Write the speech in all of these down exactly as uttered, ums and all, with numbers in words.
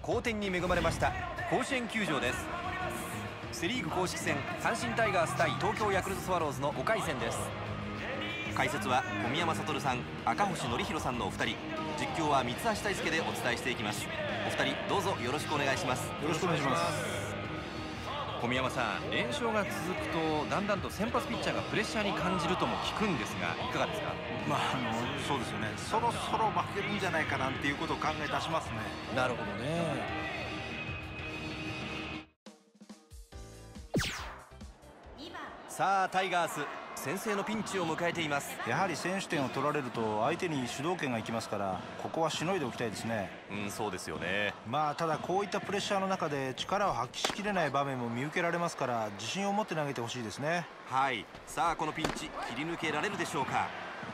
好天に恵まれました甲子園球場です。セ・リーグ公式戦、阪神タイガース対東京ヤクルトスワローズのごかい戦です。解説は小宮山悟さん、赤星憲広さんのお二人、実況は三橋大輔でお伝えしていきます。お二人どうぞよろしくお願いします。 よろしくお願いします。 小宮山さん、連勝が続くとだんだんと先発ピッチャーがプレッシャーに感じるとも聞くんですが、いかがですか？ まあ、あのそうですよね。そろそろ負けるんじゃないかなんていうことを考え出しますね。 なるほどね。さあタイガース、先制のピンチを迎えています。 やはり先取点を取られると相手に主導権がいきますから、ここはしのいでおきたいですね。 うん、そうですよね。 まあただこういったプレッシャーの中で力を発揮しきれない場面も見受けられますから、自信を持って投げてほしいですね。 はい、さあこのピンチ切り抜けられるでしょうか。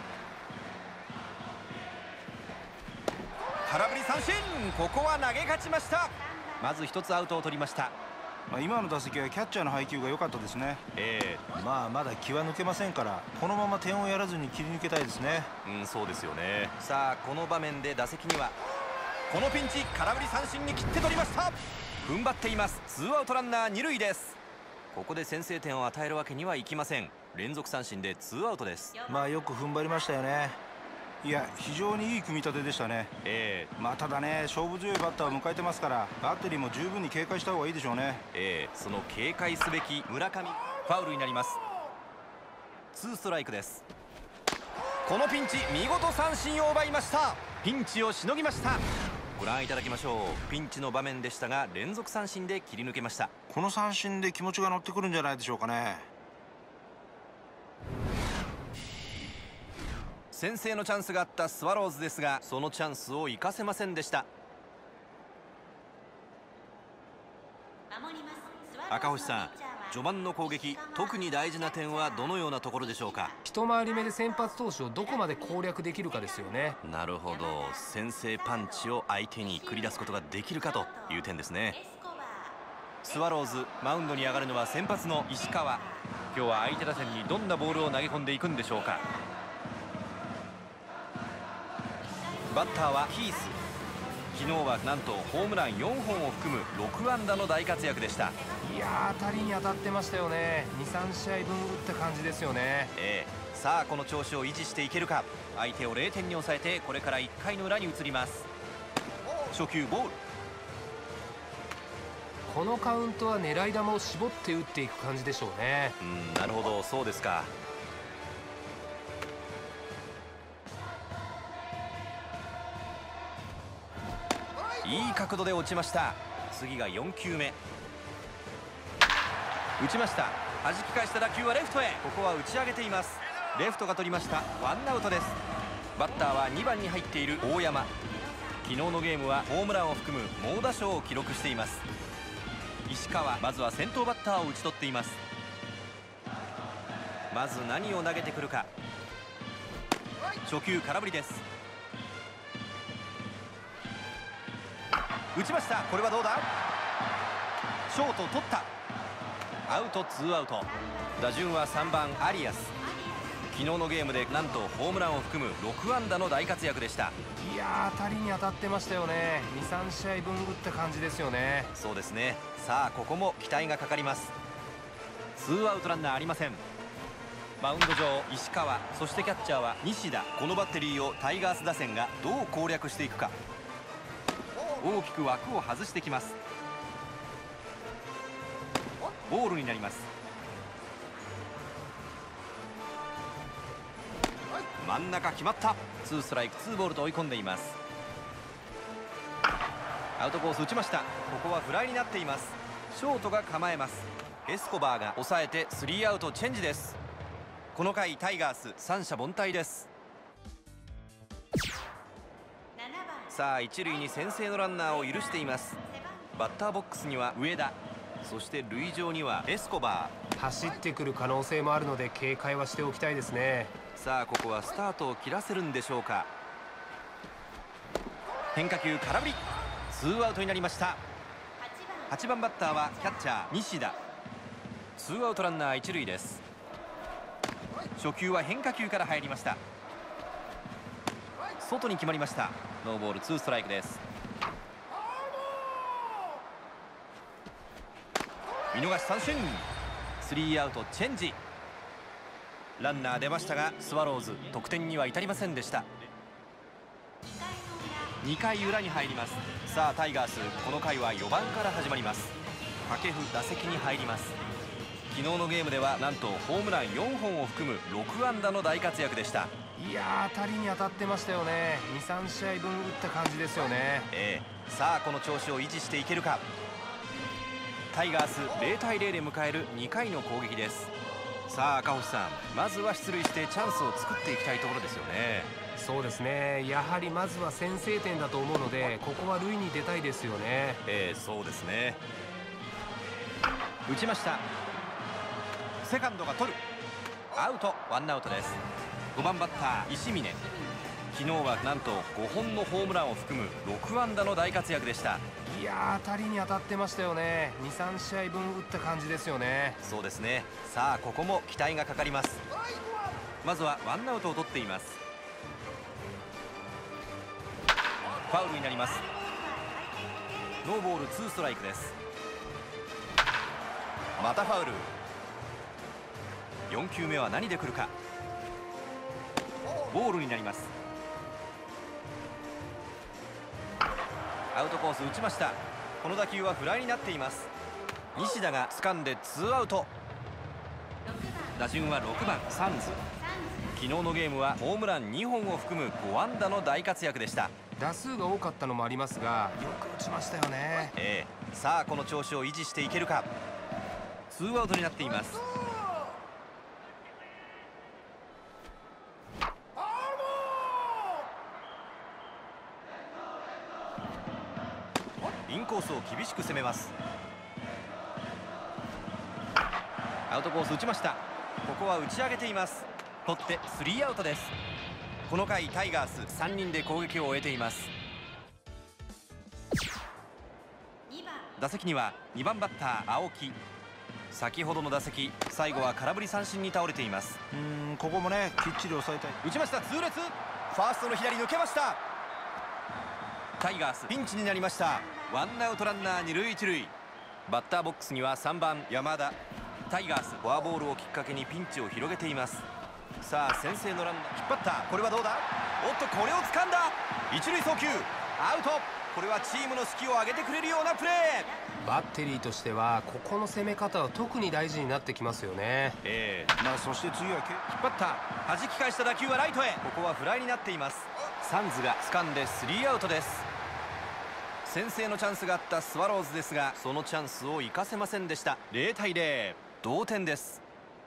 空振り三振、ここは投げ勝ちました。まず一つアウトを取りました。 まあ今の打席はキャッチャーの配球が良かったですね。ええー、まあまだ気は抜けませんから、このまま点をやらずに切り抜けたいですね。 うん、そうですよね。さあこの場面で打席にはこのピンチ、空振り三振に切って取りました。踏ん張っています。ツーアウトランナー二塁です。ここで先制点を与えるわけにはいきません。連続三振でツーアウトです。 まあよく踏ん張りましたよね。いや、非常にいい組み立てでしたね。ええー、まあただね、勝負強いバッターを迎えてますから、バッテリーも十分に警戒した方がいいでしょうね。 ええー、その警戒すべき村上、ファウルになります。ツーストライクです。このピンチ、見事三振を奪いました。ピンチをしのぎました。ご覧いただきましょう。ピンチの場面でしたが、連続三振で切り抜けました。 この三振で気持ちが乗ってくるんじゃないでしょうかね。 先制のチャンスがあったスワローズですが、そのチャンスを生かせませんでした。赤星さん、序盤の攻撃、特に大事な点はどのようなところでしょうか？ 一回り目で先発投手をどこまで攻略できるかですよね。 なるほど、先制パンチを相手に繰り出すことができるかという点ですね。スワローズ、マウンドに上がるのは先発の石川。今日は相手打線にどんなボールを投げ込んでいくんでしょうか？バッターはヒース。昨日はなんとホームランよんほんを含むろくあんだの大活躍でした。 いやー、当たりに当たってましたよね。にさんしあいぶん打った感じですよね。 ええ、さあこの調子を維持していけるか。相手をれいてんに抑えて、これからいっかいの裏に移ります。初球ボール。 このカウントは狙い球を絞って打っていく感じでしょうね。 うん、なるほど、そうですか。いい角度で落ちました。次がよんきゅうめ。打ちました。弾き返した打球はレフトへ。ここは打ち上げています。レフトが取りました。ワンアウトです。バッターはにばんに入っている大山。昨日のゲームはホームランを含む猛打賞を記録しています。石川、まずは先頭バッターを打ち取っています。まず何を投げてくるか。初球空振りです。打ちました。これはどうだ。ショート取った。アウト、ツーアウト。打順はさんばんアリアス。昨日のゲームでなんとホームランを含むろくあんだの大活躍でした。 いやー、当たりに当たってましたよね。にさんしあいぶん打った感じですよね。 そうですね。さあここも期待がかかります。ツーアウトランナーありません。マウンド上、石川、そしてキャッチャーは西田。このバッテリーをタイガース打線がどう攻略していくか。大きく枠を外してきます。ボールになります。真ん中決まった。ツーストライクツーボールと追い込んでいます。アウトコース打ちました。ここはフライになっています。ショートが構えます。エスコバーが抑えてスリーアウトチェンジです。この回タイガース三者凡退です。さあ一塁に先制のランナーを許しています。バッターボックスには上田、そして塁上にはエスコバー。走ってくる可能性もあるので警戒はしておきたいですね。 さあここはスタートを切らせるんでしょうか。変化球空振り。ツーアウトになりました。はちばんバッターはキャッチャー西田。ツーアウトランナー一塁です。初球は変化球から入りました。外に決まりました。ノーボールツーストライクです。 見逃し三振。スリーアウトチェンジ。ランナー出ましたがスワローズ得点には至りませんでした。にかい裏に入ります。さあタイガース、この回はよばんから始まります。掛布打席に入ります。昨日のゲームではなんとホームランよんほんを含むろくあんだの大活躍でした。 いやー、当たりに当たってましたよね。にさんしあいぶん打った感じですよね。 ええ、さあこの調子を維持していけるか。タイガースゼロたいゼロで迎えるにかいの攻撃です。さあ赤星さん、まずは出塁してチャンスを作っていきたいところですよね。 そうですね、やはりまずは先制点だと思うので、ここは塁に出たいですよね。 ええ、そうですね。打ちました。セカンドが取る。アウト、ワンアウトです。ごばんバッター石峰、昨日はなんとごほんのホームランを含むろくあんだの大活躍でした。 いやー、当たりに当たってましたよね。にさんしあいぶん打った感じですよね。 そうですね。さあここも期待がかかります。まずはワンアウトを取っています。ファウルになります。ノーボールツーストライクです。またファウル。よんきゅうめは何で来るか。ボールになります。アウトコース打ちました。この打球はフライになっています。西田が掴んでツーアウト。打順はろくばんサンズ。昨日のゲームはホームランにほんを含むごあんだの大活躍でした。 打数が多かったのもありますが、よく打ちましたよね。 ええ、さあこの調子を維持していけるか。ツーアウトになっています。インコースを厳しく攻めます。アウトコース打ちました。ここは打ち上げています。取ってスリーアウトです。この回タイガースさんにんで攻撃を終えています。打席にはにばんバッター青木。先ほどの打席、最後は空振り三振に倒れています。 うーん、ここもねきっちり抑えたい。 打ちました。痛烈。ファーストの左抜けました。タイガースピンチになりました。ワンアウトランナー二塁一塁。バッターボックスにはさんばん山田。タイガースフォアボールをきっかけにピンチを広げています。さあ先制のランナー引っ張った。これはどうだ。おっと、これを掴んだ。一塁送球アウト。これはチームの士気を上げてくれるようなプレー。 バッテリーとしてはここの攻め方は特に大事になってきますよね。 ええ、 まあそして次はけ引っ張った。弾き返した打球はライトへ。ここはフライになっています。サンズが掴んでスリーアウトです。先制のチャンスがあったスワローズですが、そのチャンスを生かせませんでした。ゼロたいゼロ、同点です。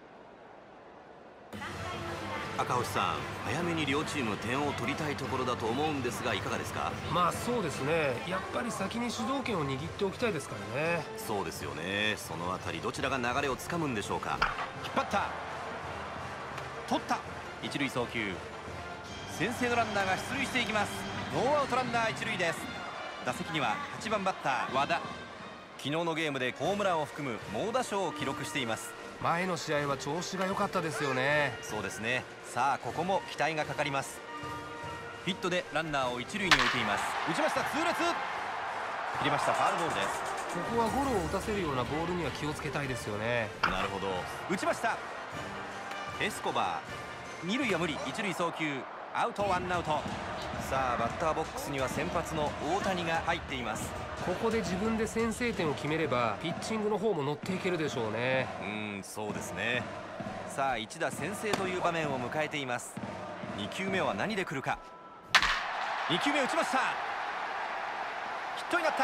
赤星さん、早めに両チーム点を取りたいところだと思うんですが、いかがですか。 まあそうですね、やっぱり先に主導権を握っておきたいですからね。 そうですよね。そのあたりどちらが流れをつかむんでしょうか。引っ張った。取った。一塁送球。先制のランナーが出塁していきます。ノーアウトランナー一塁です。打席にははちばんバッター和田。昨日のゲームでホームランを含む猛打賞を記録しています。 前の試合は調子が良かったですよね。 そうですね。さあここも期待がかかります。ヒットでランナーを一塁に置いています。打ちました。痛烈。切りました。ファウルボールです。 ここはゴロを打たせるようなボールには気をつけたいですよね。 なるほど。打ちました。エスコバー、二塁は無理。一塁送球アウト、ワンアウト。さあバッターボックスには先発の大谷が入っています。 ここで自分で先制点を決めればピッチングの方も乗っていけるでしょうね。 うーん、そうですね。さあ一打先制という場面を迎えています。にきゅうめは何で来るか。にきゅうめ打ちました。ヒットになった。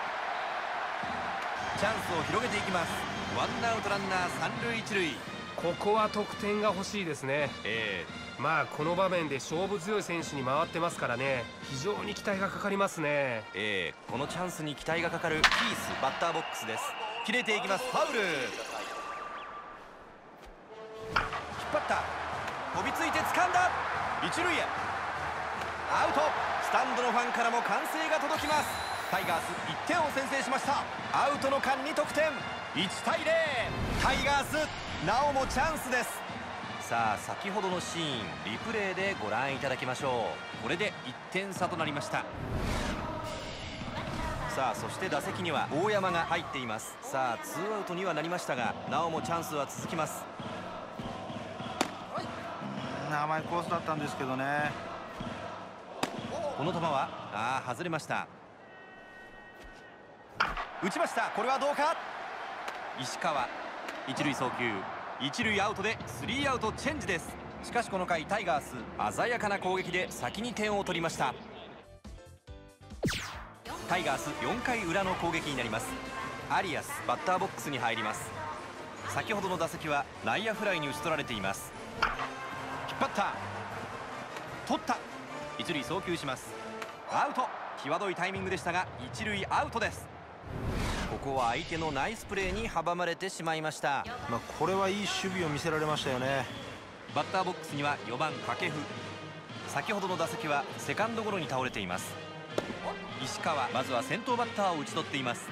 チャンスを広げていきます。ワンアウトランナー三塁一塁。 ここは得点が欲しいですね。 ええまあこの場面で勝負強い選手に回ってますからね、非常に期待がかかりますね。 ええこのチャンスに期待がかかるキースバッターボックスです。切れていきます。ファウル。引っ張った。飛びついて掴んだ。一塁へアウト。スタンドのファンからも歓声が届きます。タイガースいってんを先制しました。アウトの間に得点。いちたいゼロ。タイガースなおもチャンスです。さあ先ほどのシーンリプレイでご覧いただきましょう。これでいってん差となりました。 さあそして打席には大山が入っています。さあツーアウトにはなりましたが、なおもチャンスは続きます。 甘いコースだったんですけどね。 この球はあー外れました。打ちました。これはどうか。石川一塁送球、一塁アウトでスリーアウトチェンジです。しかしこの回タイガース鮮やかな攻撃で先に点を取りました。タイガースよんかい裏の攻撃になります。アリアスバッターボックスに入ります。先ほどの打席は内野フライに打ち取られています。引っ張った、取った、一塁送球します。アウト。際どいタイミングでしたが一塁アウトです。ここは相手のナイスプレーに阻まれてしまいました。 まあ、これはいい守備を見せられましたよね。 バッターボックスにはよばん掛布。先ほどの打席はセカンドゴロに倒れています。石川まずは先頭バッターを打ち取っています。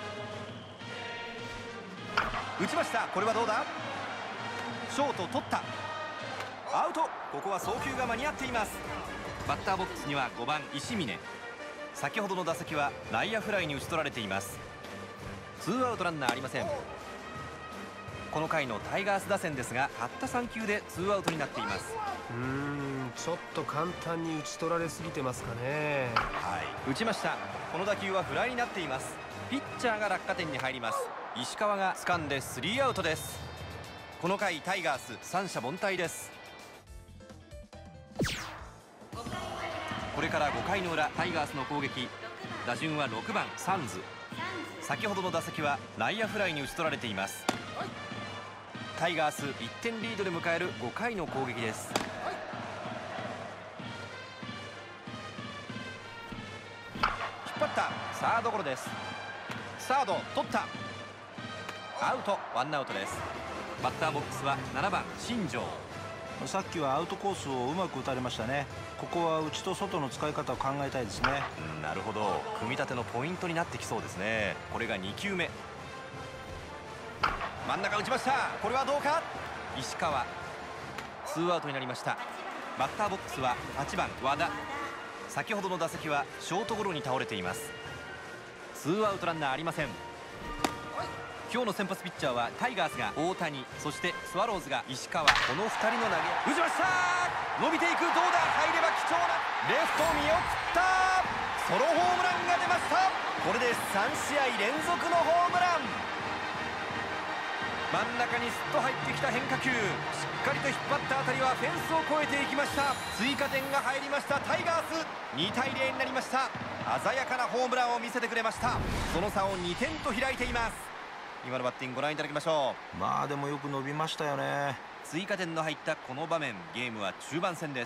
打ちました。これはどうだ。ショート取った、アウト。ここは送球が間に合っています。バッターボックスにはごばん石峰。先ほどの打席は内野フライに打ち取られています。ツーアウトランナーありません。この回のタイガース打線ですがたったさん球でツーアウトになっています。 うーんちょっと簡単に打ち取られすぎてますかね。 はい、打ちました。この打球はフライになっています。ピッチャーが落下点に入ります。石川が掴んでスリーアウトです。この回タイガース三者凡退です。これからごかいの裏タイガースの攻撃。打順はろくばんサンズ。先ほどの打席は内野フライに打ち取られています。タイガースいってんリードで迎えるごかいの攻撃です。引っ張った、サードゴロです。サード取った、アウト。ワンアウトです。バッターボックスはななばん新庄。 さっきはアウトコースをうまく打たれましたね。ここは内と外の使い方を考えたいですね。 うん、なるほど。組み立てのポイントになってきそうですね。これがに球目。真ん中打ちました。これはどうか。石川ツーアウトになりました。バッターボックスははちばん和田。先ほどの打席はショートゴロに倒れています。ツーアウトランナーありません。今日の先発ピッチャーはタイガースが大谷、そしてスワローズが石川。このふたりの投げ打ちました。伸びていく、どうだ。入れば貴重なレフト見送った。ソロホームランが出ました。これでさん試合連続のホームラン。真ん中にすっと入ってきた変化球、しっかりと引っ張ったあたりはフェンスを越えていきました。追加点が入りましたタイガース。にたいゼロになりました。鮮やかなホームランを見せてくれました。その差をにてんと開いています。今のバッティングご覧いただきましょう。まあでもよく伸びましたよね。 追加点の入ったこの場面、ゲームは中盤戦です。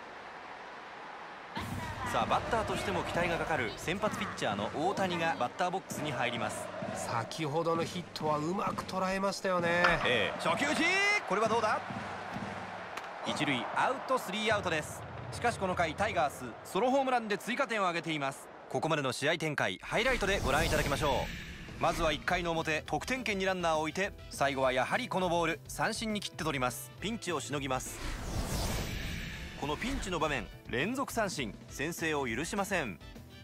さあバッターとしても期待がかかる先発ピッチャーの大谷がバッターボックスに入ります。 先ほどのヒットはうまく捉えましたよね。 ええ、初球打ち。これはどうだ。一塁アウト、スリーアウトです。しかしこの回タイガースソロホームランで追加点を挙げています。ここまでの試合展開、ハイライトでご覧いただきましょう。まずはいっかいの表、得点圏にランナーを置いて、最後はやはりこのボール三振に切って取ります。ピンチをしのぎます。このピンチの場面、連続三振、先制を許しません。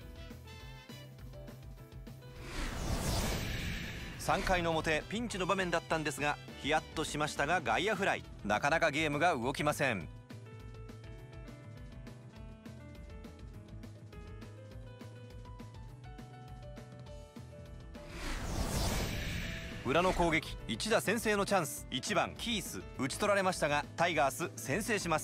さんかいの表、ピンチの場面だったんですがヒヤッとしましたが外野フライ。なかなかゲームが動きません。裏の攻撃、一打先制のチャンス。いちばんキース、打ち取られましたがタイガース先制します。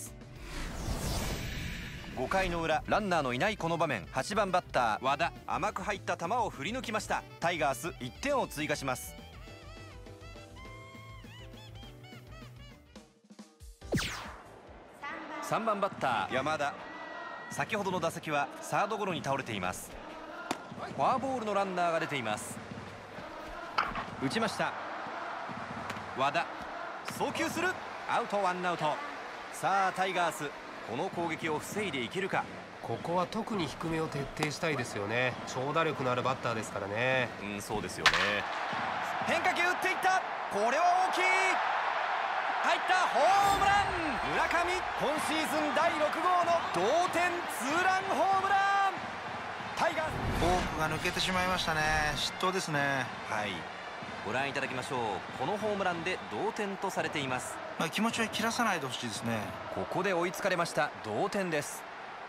ごかいの裏、ランナーのいないこの場面、はちばんバッター和田、甘く入った球を振り抜きました。タイガースいってんを追加します。さんばんバッター山田。先ほどの打席はサードゴロに倒れています。フォアボールのランナーが出ています。打ちました。和田送球する、アウト。ワンアウト。さあタイガース、この攻撃を防いでいけるか。 ここは特に低めを徹底したいですよね。長打力のあるバッターですからね。 うん、そうですよね。変化球打っていった。これは大きい。入ったホームラン。村上、今シーズンだいろく号の同点ツーランホームラン。タイガースフォークが抜けてしまいましたね。失投ですね。 はい、ご覧いただきましょう。このホームランで同点とされています。 まあ、気持ちは切らさないでほしいですね。 ここで追いつかれました。同点です。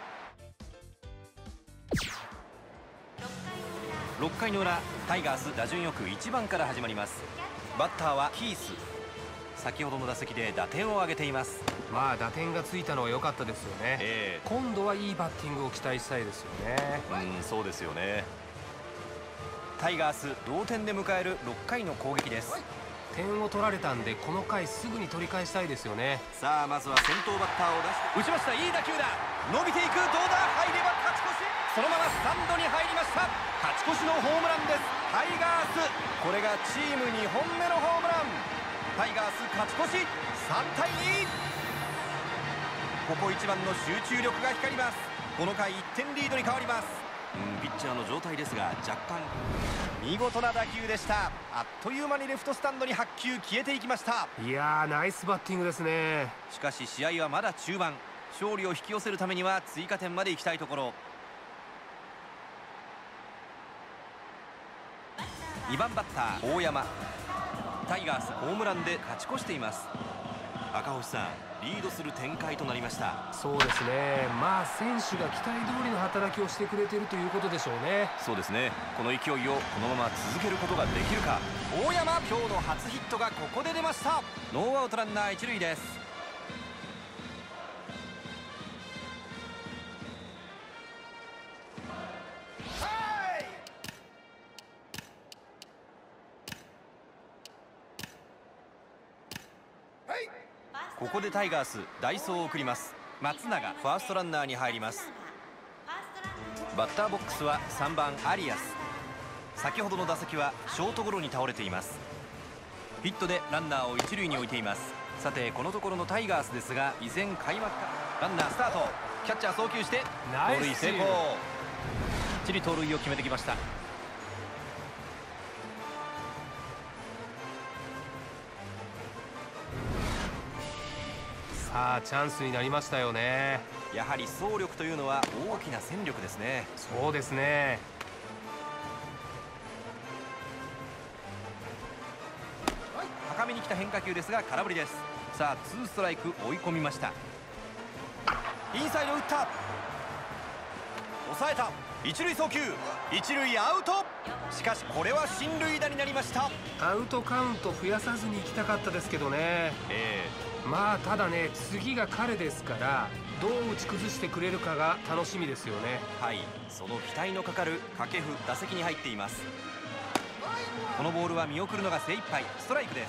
ろっかいの裏、タイガース打順よくいちばんから始まります。バッターはキース。先ほどの打席で打点を挙げています。 まあ打点がついたのは良かったですよね、えー、今度はいいバッティングを期待したいですよね。 うん、そうですよね。タイガース同点で迎えるろっかいの攻撃です。 点を取られたんでこの回すぐに取り返したいですよね。 さあまずは先頭バッターを出して打ちました。いい打球だ。伸びていく。どうだ。入れば勝ち越し。そのままスタンドに入りました。勝ち越しのホームランです。タイガース、これがチームにほんめのホームラン。タイガース勝ち越し。さんたいに。ここ一番の集中力が光ります。この回いってんリードに変わります。うん、ピッチャーの状態ですが若干見事な打球でした。あっという間にレフトスタンドにはっ球消えていきました。 いやー、ナイスバッティングですね。 しかし試合はまだ中盤。勝利を引き寄せるためには追加点まで行きたいところ。にばんバッター大山。タイガースホームランで勝ち越しています。赤星さん、リードする展開となりました。 そうですね。まあ選手が期待通りの働きをしてくれているということでしょうね。 そうですね。この勢いをこのまま続けることができるか。大山、今日の初ヒットがここで出ました。ノーアウトランナー一塁です。ここでタイガース代走を送ります。松永ファーストランナーに入ります。バッターボックスはさんばんアリアス。先ほどの打席はショートゴロに倒れています。ヒットでランナーを一塁に置いています。さてこのところのタイガースですが、依然開幕か。ランナースタート。キャッチャー送球して盗塁成功。きっちり盗塁を決めてきました。 さあチャンスになりましたよね。 やはり走力というのは大きな戦力ですね。 そうですね。 高めに来た変化球ですが空振りです。さあツーストライク追い込みました。インサイド打った。抑えた。一塁送球。一塁アウト。しかしこれは進塁打になりました。 アウトカウント増やさずに行きたかったですけどね。 ええー、まあただね、次が彼ですからどう打ち崩してくれるかが楽しみですよね。 はい、その期待のかかる掛布、打席に入っています。このボールは見送るのが精一杯。ストライクです。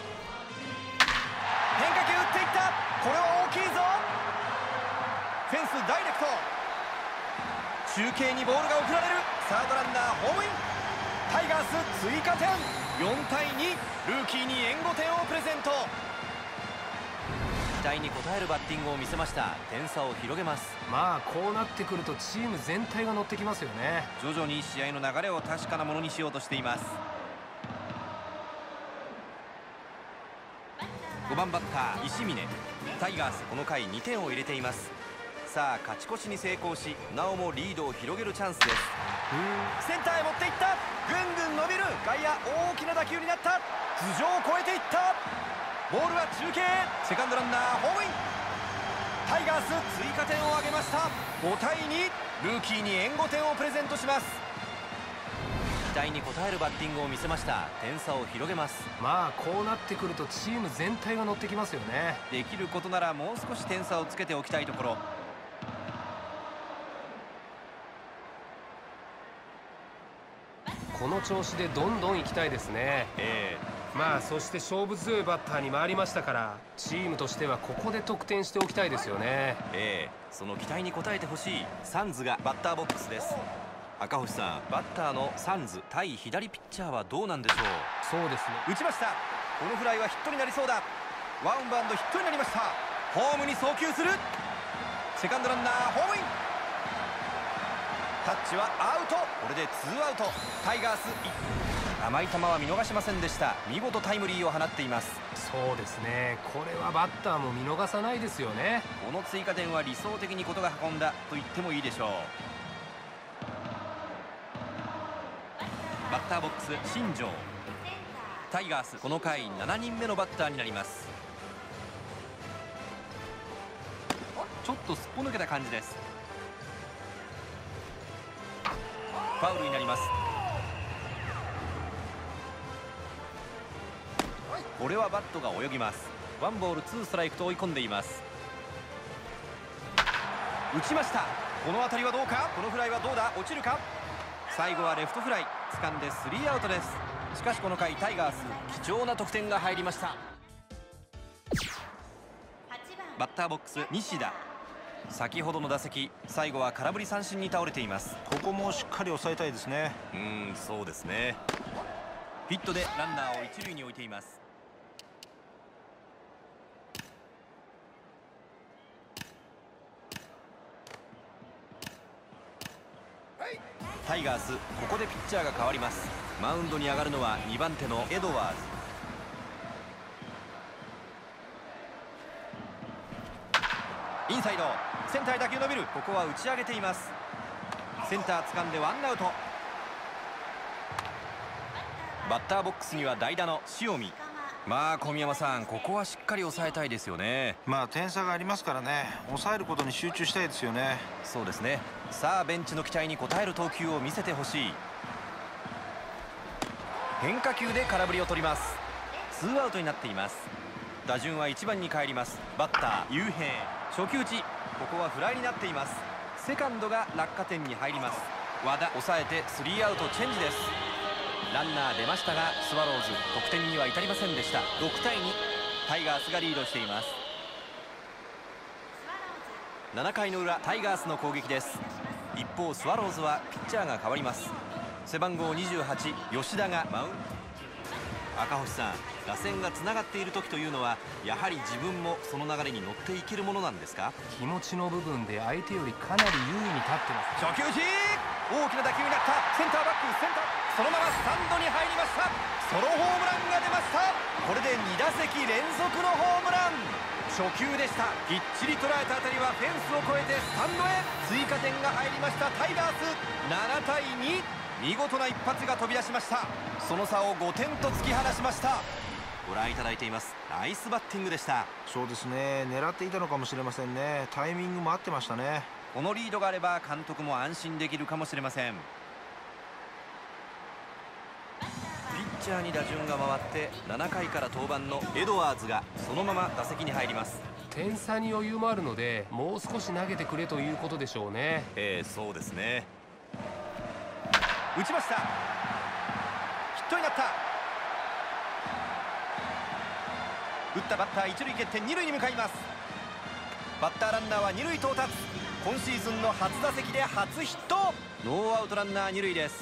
変化球打っていった。これは大きいぞ。フェンスダイレクト。中継にボールが送られる。サードランナーホームイン。タイガース追加点。よんたいに。ルーキーに援護点をプレゼント。期待に応えるバッティングを見せました。点差を広げます。 まあこうなってくるとチーム全体が乗ってきますよね。 徐々に試合の流れを確かなものにしようとしています。ごばんバッター石峰。タイガースこの回にてんを入れています。さあ勝ち越しに成功し、なおもリードを広げるチャンスです。センターへ持っていった。ぐんぐん伸びる。外野大きな打球になった。頭上を越えていった。ボールは中継。セカンドランナーホームイン。タイガース追加点を挙げました。ごたいに。ルーキーに援護点をプレゼントします。期待に応えるバッティングを見せました。点差を広げます。 まあこうなってくるとチーム全体が乗ってきますよね。 できることならもう少し点差をつけておきたいところ。 この調子でどんどん行きたいですね。 えー、まあそして勝負強いバッターに回りましたから、チームとしてはここで得点しておきたいですよね。 えー、その期待に応えてほしい。サンズがバッターボックスです。赤星さん、バッターのサンズ対左ピッチャーはどうなんでしょう。 そうですね。 打ちました。このフライはヒットになりそうだ。ワンバウンドヒットになりました。ホームに送球する。セカンドランナーホームイン。タッチはアウト。これでツーアウト。タイガース甘い球は見逃しませんでした。見事タイムリーを放っています。 そうですね。これはバッターも見逃さないですよね。 この追加点は理想的に事が運んだと言ってもいいでしょう。 バッターボックス新庄。タイガースこの回しちにんめのバッターになります。ちょっとすっぽ抜けた感じです。ファウルになります。これはバットが泳ぎます。ワンボールツーストライクと追い込んでいます。打ちました。この当たりはどうか。このフライはどうだ。落ちるか。最後はレフトフライ。掴んでスリーアウトです。しかしこの回タイガース貴重な得点が入りました。バッターボックス西田。先ほどの打席最後は空振り三振に倒れています。 ここもしっかり抑えたいですね。 うーん、そうですね。ヒットでランナーを一塁に置いています。タイガースここでピッチャーが変わります。マウンドに上がるのはにばん手のエドワーズ。インサイドセンターへ打球伸びる。ここは打ち上げています。センター掴んでワンアウト。バッターボックスには代打の塩見。まあ小宮山さん、ここはしっかり抑えたいですよね。 まあ点差がありますからね、抑えることに集中したいですよね。 そうですね。さあベンチの期待に応える投球を見せてほしい。変化球で空振りを取ります。ツーアウトになっています。打順はいちばんに帰ります。バッター雄平。初球打ち。ここはフライになっています。セカンドが落下点に入ります。和田抑えてスリーアウトチェンジです。ランナー出ましたがスワローズ得点には至りませんでした。ろくたいにタイガースがリードしています。ななかいの裏タイガースの攻撃です。一方スワローズはピッチャーが変わります。背番号にじゅうはち吉田がマウンド。赤星さん、打線がつながっている時というのはやはり自分もその流れに乗っていけるものなんですか。 気持ちの部分で相手よりかなり優位に立ってます。 初球打ち、大きな打球になった。センターバックセンター、そのままスタンドに入りました。ソロホームランが出ました。これでに打席連続のホームラン。初球でした。きっちり捉えた当たりはフェンスを越えてスタンドへ。追加点が入りましたタイガース。ななたいに、見事な一発が飛び出しました。その差をごてんと突き放しました。ご覧いただいています。ナイスバッティングでした。 そうですね、狙っていたのかもしれませんね。タイミングも合ってましたね。 このリードがあれば監督も安心できるかもしれません。ピッチャーに打順が回ってななかいから登板のエドワーズがそのまま打席に入ります。 点差に余裕もあるのでもう少し投げてくれということでしょうね。 ええ、そうですね。打ちました。ヒットになった。打ったバッター一塁蹴って二塁に向かいます。バッターランナーは二塁到達。今シーズンの初打席で初ヒット。ノーアウトランナー二塁です。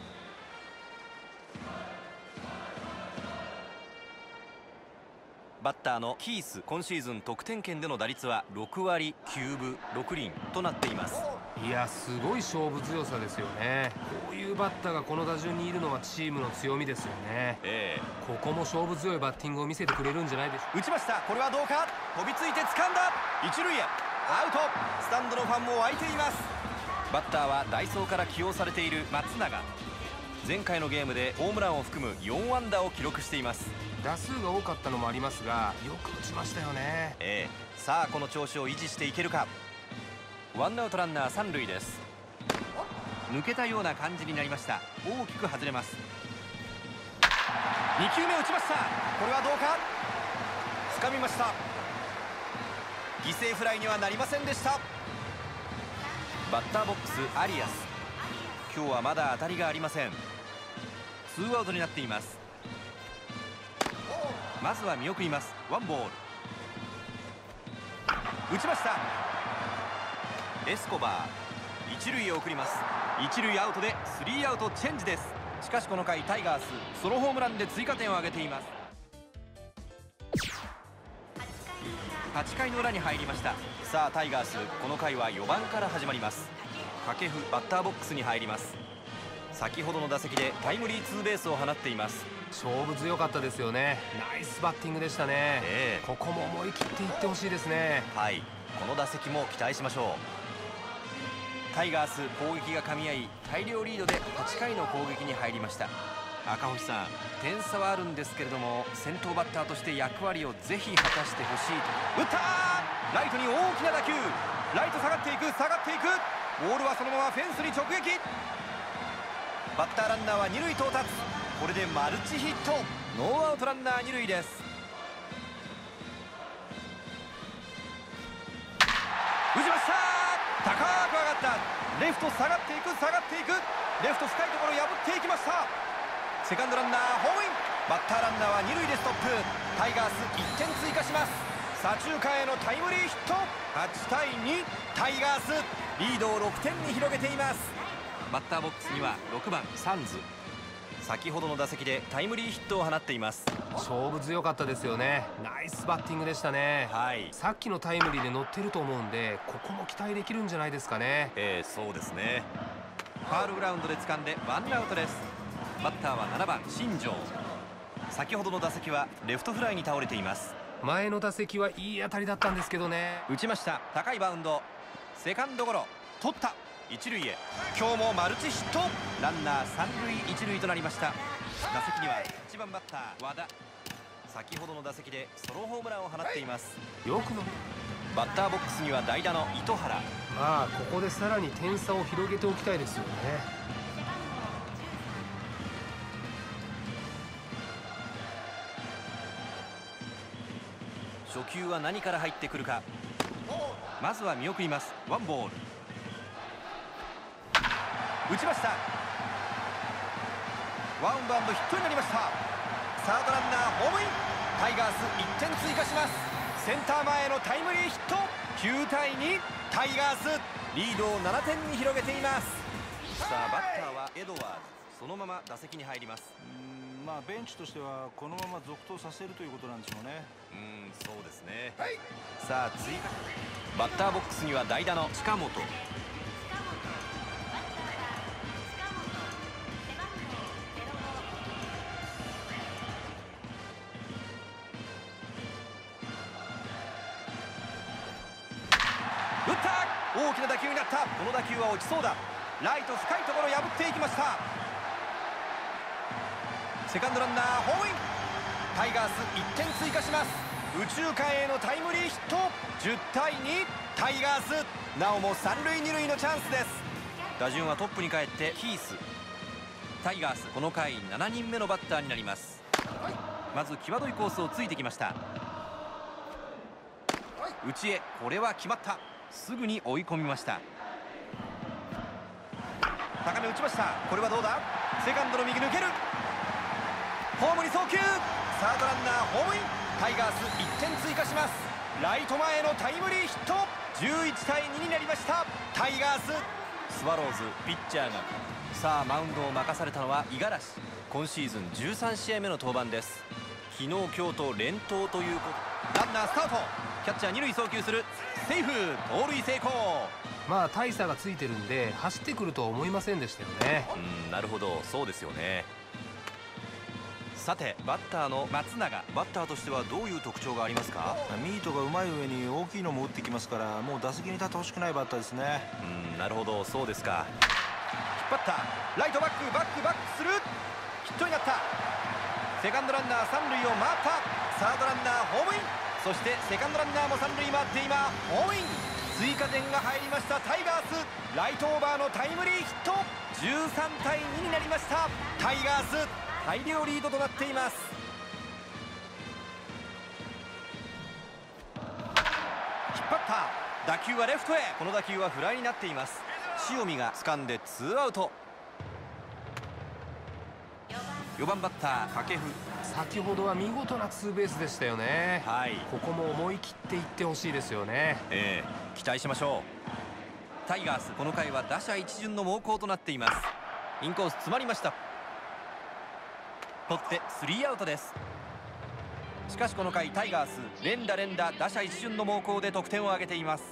バッターのキース、今シーズン得点圏での打率はろくわりきゅうぶろくりんとなっています。 いや、すごい勝負強さですよね。こういうバッターがこの打順にいるのはチームの強みですよね。 ええ、 ここも勝負強いバッティングを見せてくれるんじゃないでしょうか。 打ちました。これはどうか。飛びついて掴んだ。一塁へアウト。スタンドのファンも沸いています。バッターはダイソーから起用されている松永。前回のゲームでホームランを含むよんあんだを記録しています。 打数が多かったのもありますがよく打ちましたよね。 ええ、さあこの調子を維持していけるか。ワンアウトランナー三塁です。抜けたような感じになりました。大きく外れます。にきゅうめ打ちました。これはどうか。掴みました。犠牲フライにはなりませんでした。バッターボックスアリアス。今日はまだ当たりがありません。ツーアウトになっています。まずは見送ります。ワンボール。打ちました。エスコバー一塁へ送ります。一塁アウトでスリーアウトチェンジです。しかしこの回タイガースソロホームランで追加点を挙げています。はちかいの裏に入りました。さあタイガースこの回はよばんから始まります。掛布バッターボックスに入ります。先ほどの打席でタイムリーツーベースを放っています。 勝負強かったですよね。ナイスバッティングでしたね、えー、ここも思い切っていってほしいですね。 はい、この打席も期待しましょう。 タイガース攻撃が噛み合い大量リードではちかいの攻撃に入りました。赤星さん、点差はあるんですけれども先頭バッターとして役割をぜひ果たしてほしいと。打ったー、ライトに大きな打球、ライト下がっていく下がっていく、ボールはそのままフェンスに直撃。バッターランナーは二塁到達。これでマルチヒット。ノーアウトランナー二塁です。打ちました、高く上がった、レフト下がっていく下がっていく、レフト深いところ破っていきました。セカンドランナーホームイン。バッターランナーは二塁でストップ。タイガースいってん追加します。左中間へのタイムリーヒット。はちたいに、タイガースリードをろくてんに広げています。バッターボックスにはろくばんサンズ。先ほどの打席でタイムリーヒットを放っています。 勝負強かったですよね。ナイスバッティングでしたね。 はい、 さっきのタイムリーで乗ってると思うんでここも期待できるんじゃないですかね。 ええ、そうですね。ファールグラウンドで掴んでワンアウトです。バッターはななばん新庄。先ほどの打席はレフトフライに倒れています。 前の打席はいい当たりだったんですけどね。 打ちました、高いバウンド、セカンドゴロ、取った、一塁へ。今日もマルチヒット。ランナー三塁一塁となりました。打席にはいちばんバッター和田。先ほどの打席でソロホームランを放っています。 よくのバッターボックスには代打の糸原。 まあここでさらに点差を広げておきたいですよね。 初球は何から入ってくるか。まずは見送ります。ワンボール。打ちました。ワンバウンドヒットになりました。サードランナーホームイン。タイガースいってん追加します。センター前へのタイムリーヒット。きゅうたいに、タイガースリードをななてんに広げています。さあバッターはエドワーズ。そのまま打席に入ります。 うん、まあベンチとしてはこのまま続投させるということなんでしょうね。 うん、そうですね。さあ追加、バッターボックスには代打の近本。打った、大きな打球になった。この打球は落ちそうだ。ライト深いところ破っていきました。セカンドランナーホームイン。タイガースいってん追加します。右中間へのタイムリーヒット。じゅったいに、タイガースなおも三塁二塁のチャンスです。打順はトップに帰ってヒース。タイガースこの回しちにんめのバッターになります。まず際どいコースをついてきました。内へ、これは決まった。すぐに追い込みました。高め打ちました。これはどうだ。セカンドの右抜ける。ホームに送球。サードランナーホームイン。タイガースいってん追加します。ライト前へのタイムリーヒット。じゅういちたいにになりました。タイガーススワローズピッチャーが、さあマウンドを任されたのは五十嵐。今シーズンじゅうさんしあいめの登板です。昨日今日と連投ということ。ランナースタート。キャッチャー二塁送球する。セーフ、盗塁成功。 まあ大差がついてるんで走ってくるとは思いませんでしたよね。 うん、なるほど、そうですよね。さてバッターの松永。バッターとしてはどういう特徴がありますか。 ミートがうまい上に大きいのも打ってきますから、もう打席に立ってほしくないバッターですね。 うん、なるほど、そうですか。引っ張った。ライトバックバックバックする。ヒットになった。セカンドランナー三塁を回った。サードランナーホームイン。そしてセカンドランナーも三塁回って今ホームイン。追加点が入りましたタイガース。ライトオーバーのタイムリーヒット。じゅうさんたいにになりました。タイガース大量リードとなっています。引っ張った。打球はレフトへ。この打球はフライになっています。塩見が掴んでツーアウト。よばんバッター掛布。 先ほどは見事なツーベースでしたよね。 はい、 ここも思い切っていってほしいですよね。 ええ、期待しましょう。タイガースこの回は打者一巡の猛攻となっています。インコース詰まりました。取ってスリーアウトです。しかしこの回タイガース連打連打打者一巡の猛攻で得点を挙げています。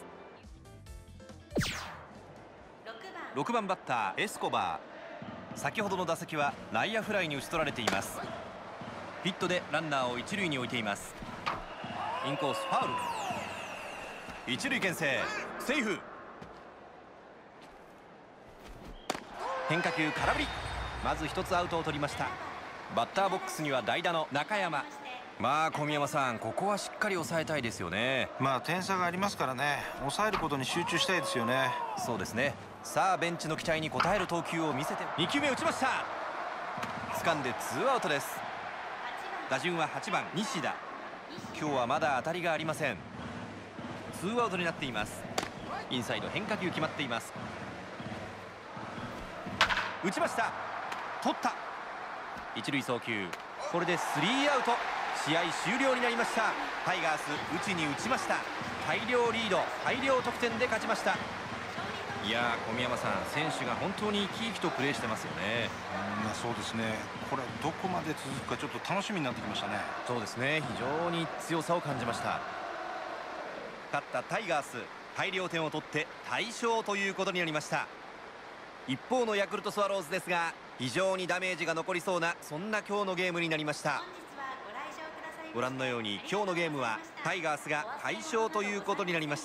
ろくばんバッターエスコバー。先ほどの打席は内野フライに打ち取られています。ヒットでランナーを一塁に置いています。インコースファウル。一塁牽制セーフ。 変化球空振り。まず一つアウトを取りました。バッターボックスには代打の中山。まあ小宮山さん、ここはしっかり抑えたいですよね。 まあ点差がありますからね、抑えることに集中したいですよね。 そうですね。さあベンチの期待に応える投球を見せて、にきゅうめ打ちました。掴んでツーアウトです。打順ははちばん西田。今日はまだ当たりがありません。ツーアウトになっています。インサイド変化球決まっています。打ちました。取った。一塁送球。これでスリーアウト。試合終了になりました。タイガース打ちに打ちました。大量リード、大量得点で勝ちました。いやー小宮山さん、選手が本当に生き生きとプレーしてますよね。 うん、まあそうですね。これどこまで続くかちょっと楽しみになってきましたね。 そうですね。非常に強さを感じました。勝ったタイガース、大量点を取って大勝ということになりました。一方のヤクルトスワローズですが、非常にダメージが残りそうな、そんな今日のゲームになりました。ご覧のように今日のゲームはタイガースが大勝ということになりました。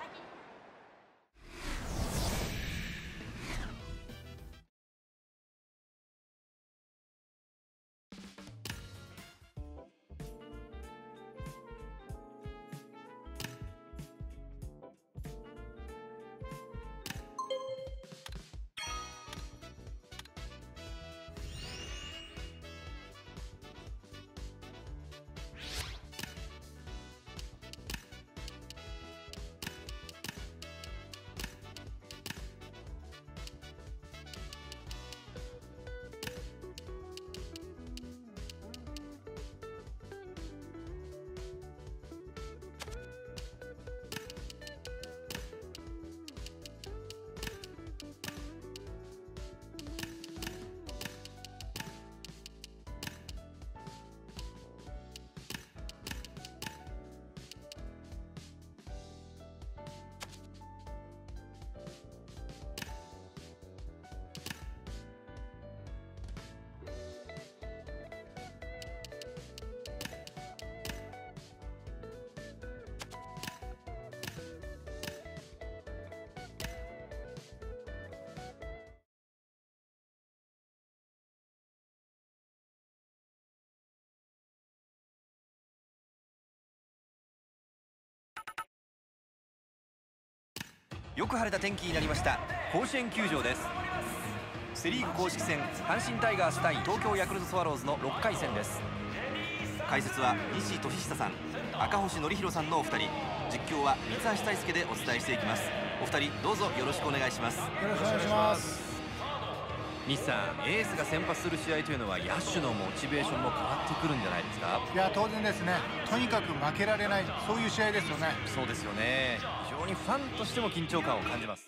よく晴れた天気になりました甲子園球場です。セ・リーグ公式戦、阪神タイガース対東京ヤクルトスワローズのろっかい戦です。解説は西俊久さん、赤星憲広さんのお二人、実況は三橋大輔でお伝えしていきます。お二人どうぞよろしくお願いします。よろしくお願いします。 西さん、エースが先発する試合というのは野手のモチベーションも変わってくるんじゃないですか。 いや当然ですね。とにかく負けられない、そういう試合ですよね。 そうですよね。非常にファンとしても緊張感を感じます。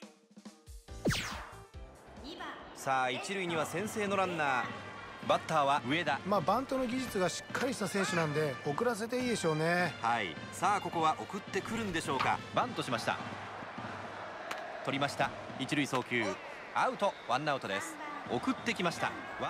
さあ一塁には先制のランナー、バッターは上田。 まあバントの技術がしっかりした選手なんで送らせていいでしょうね。 はい。さあここは送ってくるんでしょうか。バントしました。取りました。一塁送球アウト、ワンアウトです。送ってきました。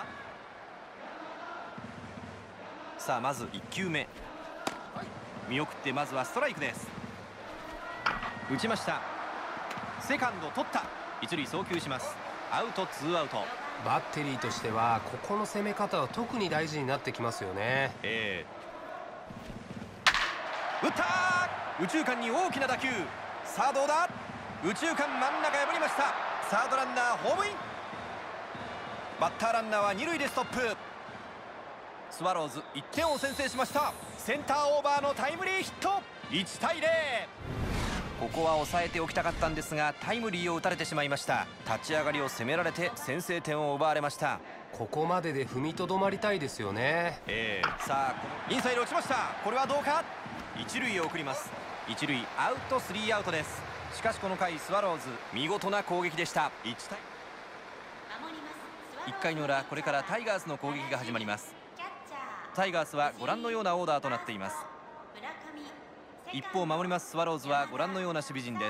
さあまずいっきゅうめ、見送ってまずはストライクです。打ちました。セカンド取った。一塁送球します。アウト、ツーアウト。 バッテリーとしてはここの攻め方は特に大事になってきますよね。 えー、打ったー。右中間に大きな打球。さあどうだ。右中間真ん中破りました。サードランナーホームイン。バッターランナーは二塁でストップ。スワローズいってんを先制しました。センターオーバーのタイムリーヒット。いちたいゼロ。ここは抑えておきたかったんですがタイムリーを打たれてしまいました。立ち上がりを攻められて先制点を奪われました。 ここまでで踏みとどまりたいですよね。 えー、さあこのインサイド落ちました。これはどうか。一塁へ送ります。一塁アウト、スリーアウトです。しかしこの回スワローズ見事な攻撃でした。いちたいいっかいの裏、これからタイガースの攻撃が始まります。タイガースはご覧のようなオーダーとなっています。一方守りますスワローズはご覧のような守備陣です。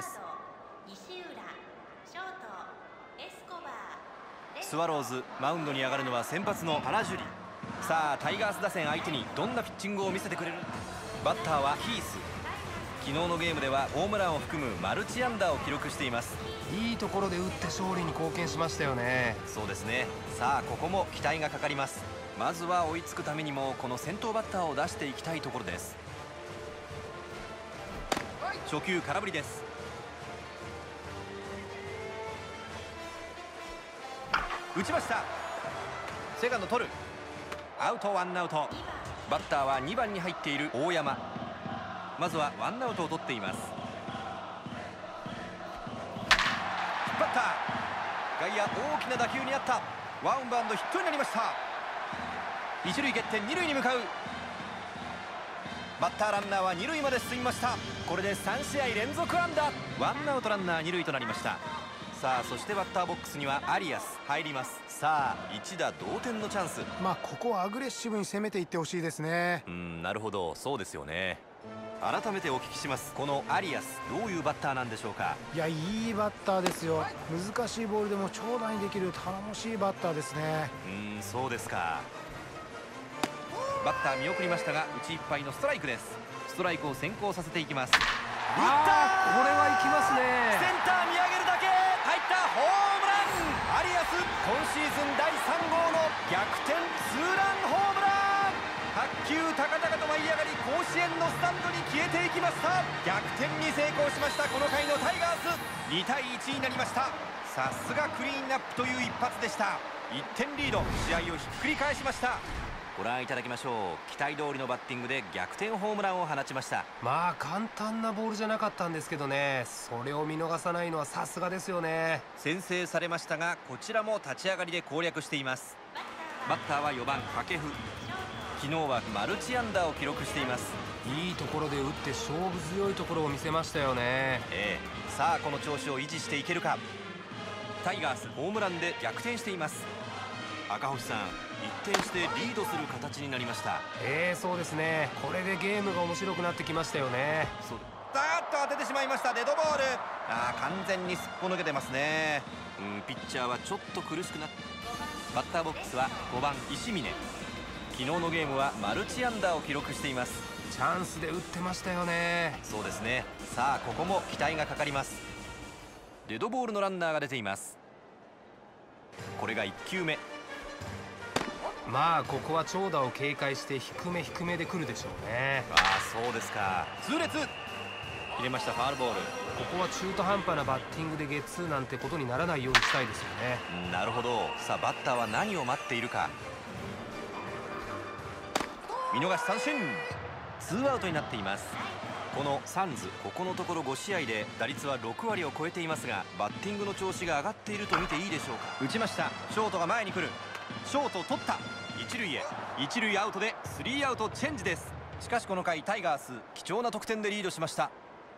スワローズマウンドに上がるのは先発の原樹里。さあタイガース打線相手にどんなピッチングを見せてくれる。バッターはヒース。 昨日のゲームではホームランを含むマルチ安打を記録しています。 いいところで打って勝利に貢献しましたよね。 そうですね。さあここも期待がかかります。まずは追いつくためにもこの先頭バッターを出していきたいところです。初球空振りです。打ちました。セカンド取る。アウト、ワンアウト。バッターはにばんに入っている大山。まずはワンアウトを取っています。引っ張った。外野大きな打球にあった。ワンバウンドヒットになりました。一塁蹴って二塁に向かう。バッターランナーは二塁まで進みました。これでさん試合連続安打。ワンアウトランナー二塁となりました。さあそしてバッターボックスにはアリアス入ります。さあ一打同点のチャンス。 まあここはアグレッシブに攻めていってほしいですね。 うん、なるほど、そうですよね。改めてお聞きします。このアリアスどういうバッターなんでしょうか。 いや、いいバッターですよ。難しいボールでも長打にできる頼もしいバッターですね。 うん、そうですか。バッター見送りましたが内いっぱいのストライクです。ストライクを先行させていきます。打った。 これはいきますね。 センター見上げるだけ。入った。ホームラン。アリアス今シーズンだいさん号の逆転ツーランホームラン。卓球高々と舞い上がり甲子園のスタンドに消えていきました。逆転に成功しましたこの回のタイガース。にたいいちになりました。さすがクリーンアップという一発でした。いってんリード。試合をひっくり返しました。ご覧いただきましょう。期待通りのバッティングで逆転ホームランを放ちました。 まあ簡単なボールじゃなかったんですけどね、それを見逃さないのはさすがですよね。 先制されましたがこちらも立ち上がりで攻略しています。バッターはよばん掛布。昨日はマルチ安打を記録しています。 いいところで打って勝負強いところを見せましたよね。 ええ、さあこの調子を維持していけるか。タイガースホームランで逆転しています。赤星さん、一転してリードする形になりました。 ええ、そうですね。これでゲームが面白くなってきましたよね。 そうだーっと当ててしまいました。デッドボール。あー、完全にすっぽ抜けてますね。うん、ピッチャーはちょっと苦しくなって。バッターボックスはごばん石峰。昨日のゲームはマルチ安打を記録しています。 チャンスで打ってましたよね。 そうですね。さあここも期待がかかります。デッドボールのランナーが出ています。これがいっきゅうめ。 まあここは長打を警戒して低め低めで来るでしょうね。 ああ、そうですか。痛烈入れました。ファウルボール。 ここは中途半端なバッティングでゲッツーなんてことにならないようにしたいですよね。 うん、なるほど。さあバッターは何を待っているか。見逃し三振。ツーアウトになっています。このサンズ、ここのところご試合で打率はろくわりを超えていますがバッティングの調子が上がっていると見ていいでしょうか。打ちました。ショートが前に来る。ショート取った。一塁へ。一塁アウトでスリーアウトチェンジです。しかしこの回タイガース貴重な得点でリードしました。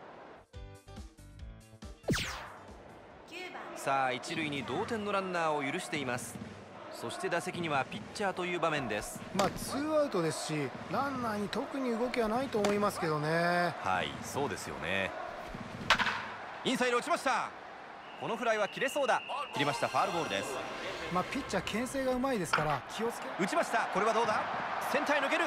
さあ一塁に同点のランナーを許しています。そして打席にはピッチャーという場面です。 まあツーアウトですしランナーに特に動きはないと思いますけどね。 はい、そうですよね。インサイド落ちました。このフライは切れそうだ。切れました。ファウルボールです。 まあピッチャー牽制がうまいですから気をつけ。 打ちました。これはどうだ。センターへ抜ける。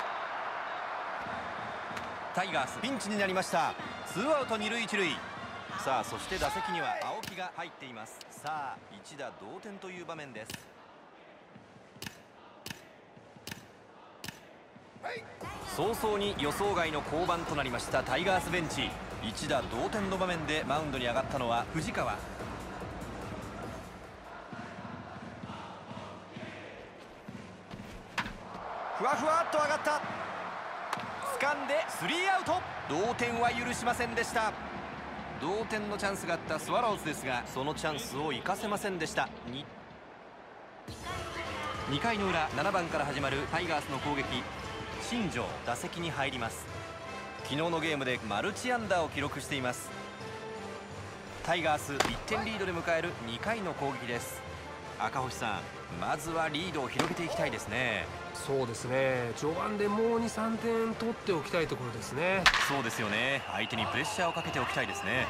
タイガースピンチになりました。ツーアウト二塁一塁。さあそして打席には青木が入っています。さあ一打同点という場面です。早々に予想外の降板となりましたタイガースベンチ。一打同点の場面でマウンドに上がったのは藤川。ふわふわっと上がった。掴んでスリーアウト。同点は許しませんでした。同点のチャンスがあったスワローズですがそのチャンスを生かせませんでした。 に, にかいの裏ななばんから始まるタイガースの攻撃。新庄打席に入ります。昨日のゲームでマルチ安打を記録しています。タイガースいってんリードで迎えるにかいの攻撃です。赤星さん、まずはリードを広げていきたいですね。 そうですね。序盤でもうにさんてん取っておきたいところですね。 そうですよね。相手にプレッシャーをかけておきたいですね。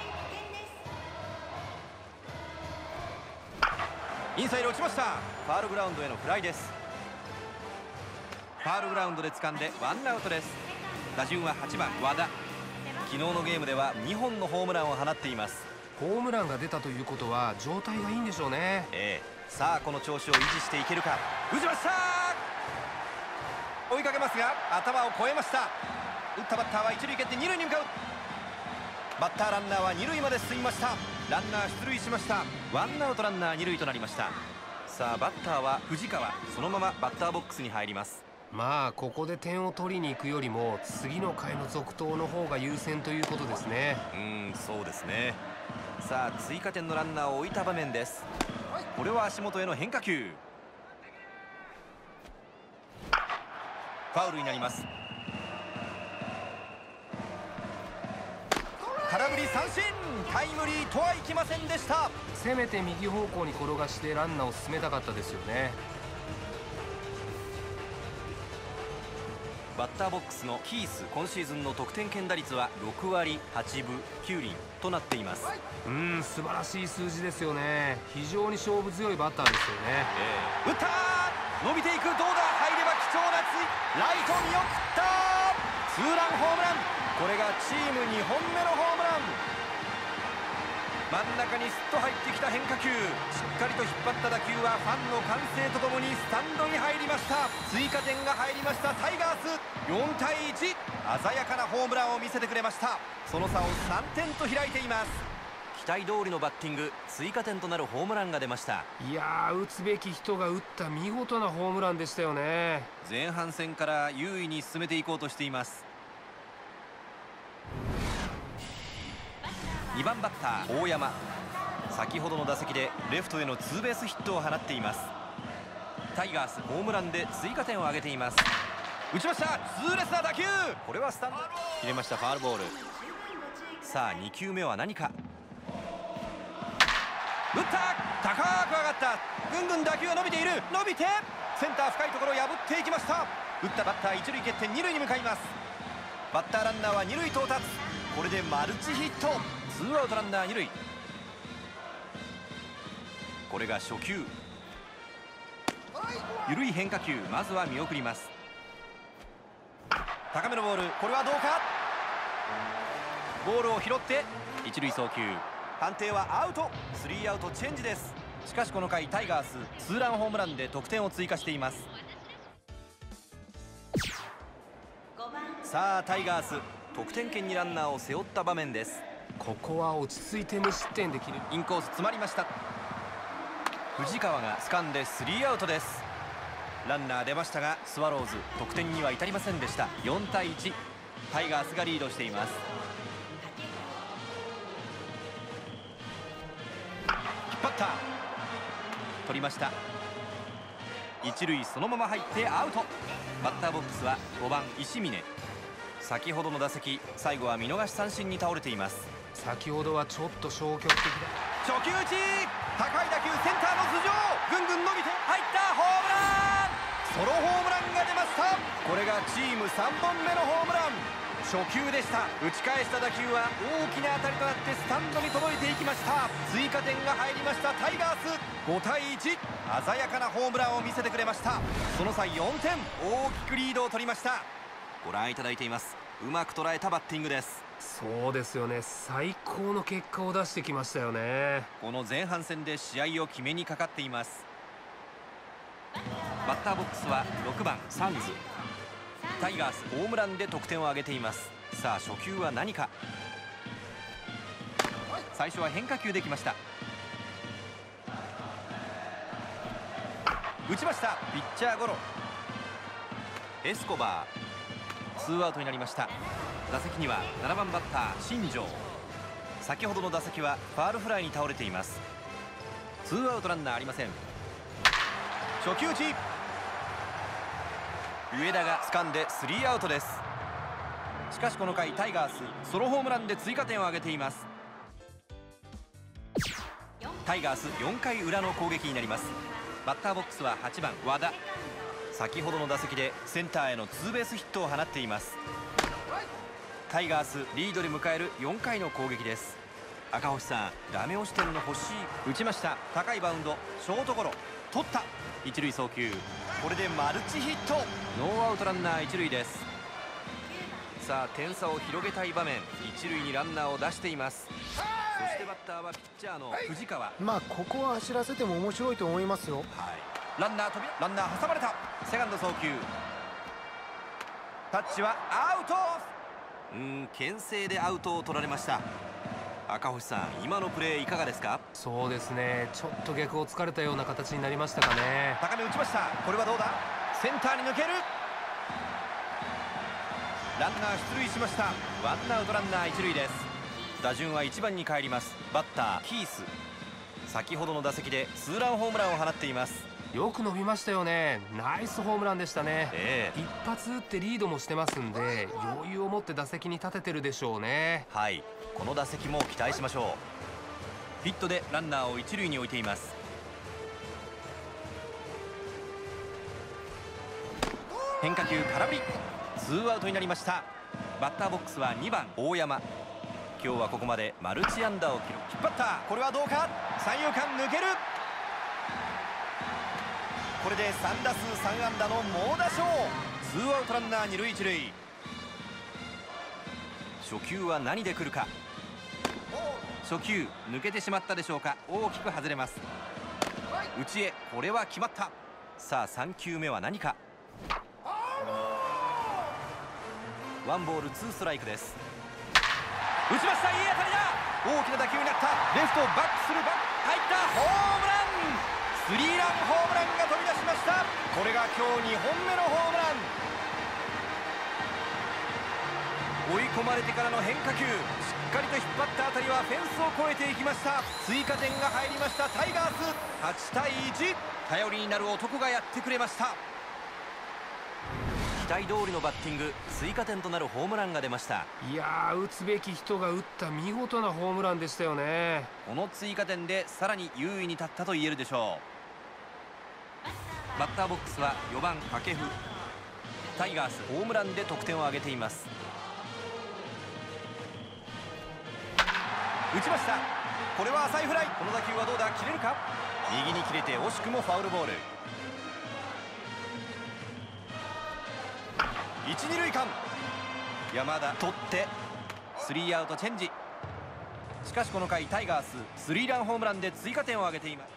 インサイド落ちました。ファウルグラウンドへのフライです。ファウルグラウンドで掴んでワンアウトです。打順ははちばん和田。 昨日のゲームではにほんのホームランを放っています。 ホームランが出たということは状態がいいんでしょうね。 ええ、さあこの調子を維持していけるか。打ちました。追いかけますが頭を越えました。打ったバッターは一塁蹴って二塁に向かう。バッターランナーは二塁まで進みました。ランナー出塁しました。ワンアウトランナー二塁となりました。さあバッターは藤川、そのままバッターボックスに入ります。 まあここで点を取りに行くよりも次の回の続投の方が優先ということですね。 うん、そうですね。さあ追加点のランナーを置いた場面です。これは足元への変化球、ファウルになります。空振り三振、タイムリーとはいきませんでした。 せめて右方向に転がしてランナーを進めたかったですよね。 バッターボックスのキース、今シーズンの得点圏打率はろくわりはちぶきゅうりんとなっています。 うん、素晴らしい数字ですよね。非常に勝負強いバッターですよね。 えー、打ったー、伸びていく、どうだ、入れば貴重な追、ライト見送ったー、ツーランホームラン、これがチームにほんめのホームラン。真ん中にすっと入ってきた変化球、しっかりと引っ張った打球はファンの歓声とともにスタンドに入りました。追加点が入りましたタイガース、よんたいいち、鮮やかなホームランを見せてくれました。その差をさんてんと開いています。期待通りのバッティング、追加点となるホームランが出ました。 いやー、打つべき人が打った見事なホームランでしたよね。 前半戦から優位に進めていこうとしています。にばんバッター大山、先ほどの打席でレフトへのツーベースヒットを放っています。タイガースホームランで追加点を挙げています。打ちました、痛烈な打球、これはスタンド切れました。ファウルボール。さあにきゅうめは何か。打った、高く上がった、ぐんぐん打球が伸びている、伸びてセンター深いところを破っていきました。打ったバッター一塁蹴って二塁に向かいます。バッターランナーは二塁到達、これでマルチヒット、ツーアウトランナー二塁。これが初球、緩い変化球、まずは見送ります。高めのボール、これはどうか。ボールを拾って一塁送球、判定はアウト、スリーアウトチェンジです。しかしこの回タイガースツーランホームランで得点を追加しています。さあタイガース得点圏にランナーを背負った場面です。 ここは落ち着いて無失点できる。 インコース詰まりました。藤川が掴んでスリーアウトです。ランナー出ましたがスワローズ得点には至りませんでした。よんたいいち、タイガースがリードしています。引っ張った、取りました。一塁そのまま入ってアウト。バッターボックスはごばん石峰、先ほどの打席最後は見逃し三振に倒れています。 先ほどはちょっと消極的だ。 初球打ち、高い打球、センターの頭上、ぐんぐん伸びて入った、ホームラン、ソロホームランが出ました。これがチームさんぼんめのホームラン。初球でした。打ち返した打球は大きな当たりとなってスタンドに届いていきました。追加点が入りましたタイガース、ごたいいち、鮮やかなホームランを見せてくれました。その際よんてん、大きくリードを取りました。ご覧いただいています。うまく捉えたバッティングです。 そうですよね、最高の結果を出してきましたよね。 この前半戦で試合を決めにかかっています。バッターボックスはろくばんサンズ、タイガースホームランで得点を挙げています。さあ初球は何か。最初は変化球できました。打ちました、ピッチャーゴロ。エスコバー、ツーアウトになりました。打席にはななばんバッター新庄、先ほどの打席はファールフライに倒れています。ツーアウトランナーありません。初球打ち、上田が掴んでスリーアウトです。しかしこの回タイガースソロホームランで追加点を挙げています。タイガースよんかい裏の攻撃になります。バッターボックスははちばん和田、先ほどの打席でセンターへのツーベースヒットを放っています。タイガースリードで迎えるよんかいの攻撃です。赤星さん、ダメ押し点の欲しい。打ちました、高いバウンド、ショートゴロ、取った、一塁送球、これでマルチヒット。ノーアウトランナー一塁です。 さあ点差を広げたい場面、一塁にランナーを出しています。そしてバッターはピッチャーの藤川。 まあここは走らせても面白いと思いますよ。 はい、ランナー飛びランナー挟まれた。セカンド送球、タッチはアウト。うーん牽制でアウトを取られました。赤星さん、今のプレーいかがですか？ そうですね、ちょっと逆を突かれたような形になりましたかね。 高め打ちました。これはどうだ。センターに抜ける。ランナー出塁しました。ワンアウトランナー一塁です。打順はいちばんに帰ります。バッターキース、先ほどの打席でツーランホームランを放っています。 よく伸びましたよね。ナイスホームランでしたね、 えー、 一発打ってリードもしてますんで、余裕を持って打席に立ててるでしょうね。 はい、この打席も期待しましょう。ヒットでランナーを一塁に置いています。変化球空振り、ツーアウトになりました。バッターボックスはにばん大山。今日はここまでマルチ安打を記録。引っ張った。これはどうか。三遊間抜ける。これでさんだすうさんあんだの猛打賞。ツーアウトランナー二塁一塁。初球は何で来るか。初球抜けてしまったでしょうか。大きく外れます。内へ、これは決まった。さあさんきゅうめは何か。ワンボールツーストライクです。打ちました。いい当たりだ。大きな打球になった。レフトバックする。バック入った。ホームラン。スリーランホームランが飛び出しました。これが今日にほんめのホームラン。追い込まれてからの変化球、しっかりと引っ張った当たりはフェンスを越えていきました。追加点が入りましたタイガース。はちたいいち。頼りになる男がやってくれました。期待通りのバッティング、追加点となるホームランが出ました。 いやー、打つべき人が打った見事なホームランでしたよね。 この追加点でさらに優位に立ったと言えるでしょう。バッターボックスはよばん掛布。タイガースホームランで得点を挙げています。打ちました。これは浅いフライ。この打球はどうだ。切れるか。右に切れて惜しくもファウルボール。一二塁間、山田取ってスリーアウトチェンジ。しかしこの回タイガーススリーランホームランで追加点を挙げています。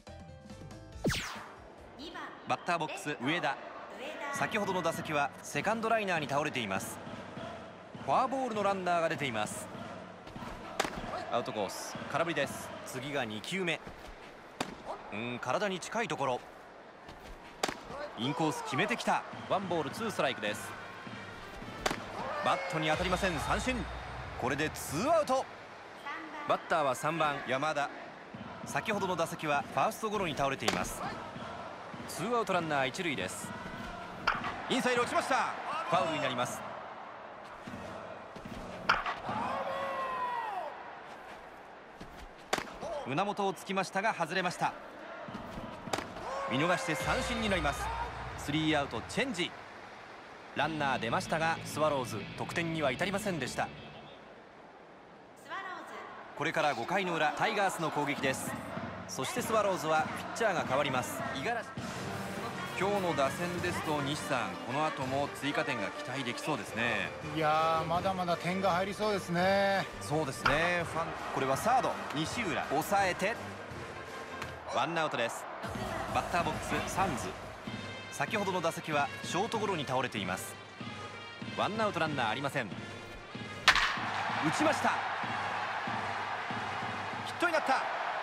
バッターボックス上田。先ほどの打席はセカンドライナーに倒れています。フォアボールのランナーが出ています。アウトコース空振りです。次がにきゅうめ。うん体に近いところ。インコース決めてきた。ワンボールツーストライクです。バットに当たりません。三振。これでツーアウト。バッターはさんばん山田。先ほどの打席はファーストゴロに倒れています。ツーアウトランナー一塁です。インサイド落ちました。ファウルになります。胸元をつきましたが外れました。見逃して三振になります。スリーアウトチェンジ。ランナー出ましたがスワローズ得点には至りませんでした。これからごかいの裏タイガースの攻撃です。そしてスワローズはピッチャーが変わります。五十嵐。今日の打線ですと西さん、この後も追加点が期待できそうですね。 いやー、まだまだ点が入りそうですね。 そうですね。ファンこれはサード西浦抑えてワンアウトです。バッターボックスサンズ。先ほどの打席はショートゴロに倒れています。ワンアウトランナーありません。打ちました。ヒットになった。